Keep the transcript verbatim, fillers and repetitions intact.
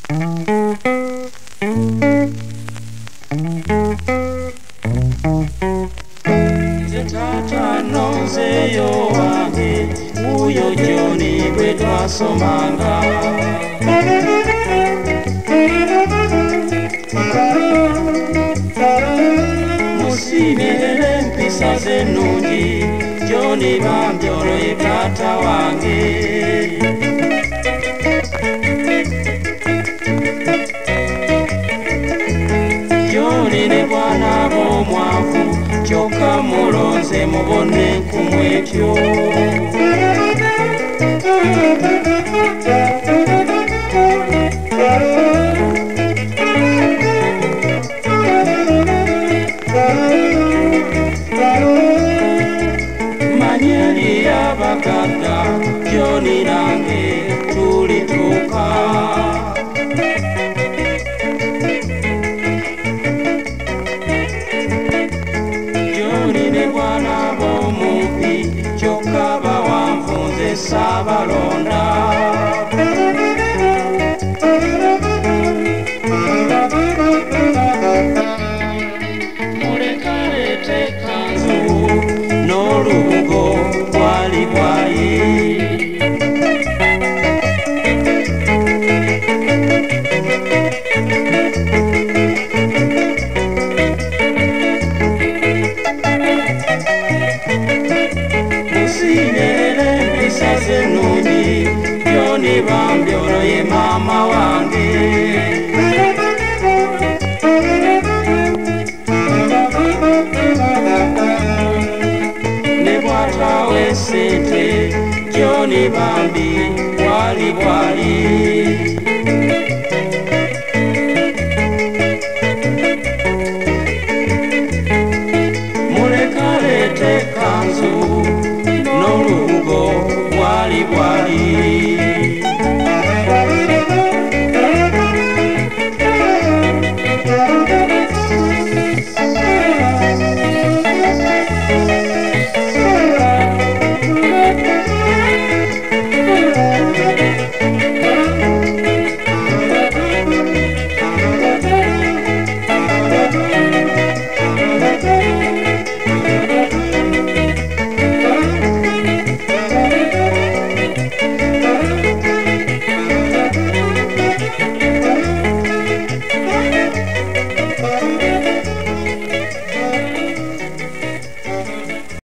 Tata nonzeyo wange uyo Joni gwe twasomanga musimirire empisa ze nnungi Joni Bambyolo ye taata wange Joni ne bwana b'omwavu kyokka mulonze mubone nkumwetyo manyeri y'abagagga Joni nange tulituuka kyokka bawanvunze saabalonda mulekaleete kanzu n'olubugo bwali bwayi Joni Bambyolo ye mama wange ne bwatawe sente Joni Bambi